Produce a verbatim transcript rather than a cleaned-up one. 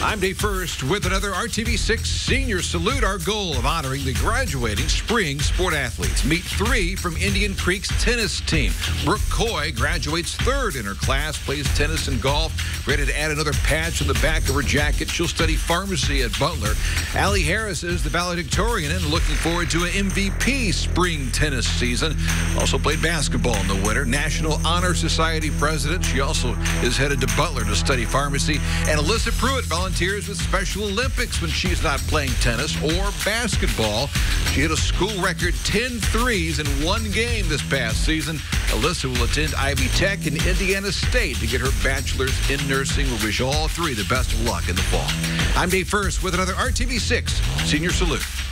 I'm Dave First with another R T V six Senior Salute. Our goal of honoring the graduating spring sport athletes. Meet three from Indian Creek's tennis team. Brooke Coy graduates third in her class, plays tennis and golf. Ready to add another patch on the back of her jacket. She'll study pharmacy at Butler. Allie Harris is the valedictorian and looking forward to an M V P spring tennis season. Also played basketball in the winter. National Honor Society president. She also is headed to Butler to study pharmacy. And Alyssa Pruitt volunteers with Special Olympics when she's not playing tennis or basketball. She hit a school record ten threes in one game this past season. Alyssa will attend Ivy Tech and Indiana State to get her bachelor's in nursing. We wish all three the best of luck in the fall. I'm Dave First with another R T V six Senior Salute.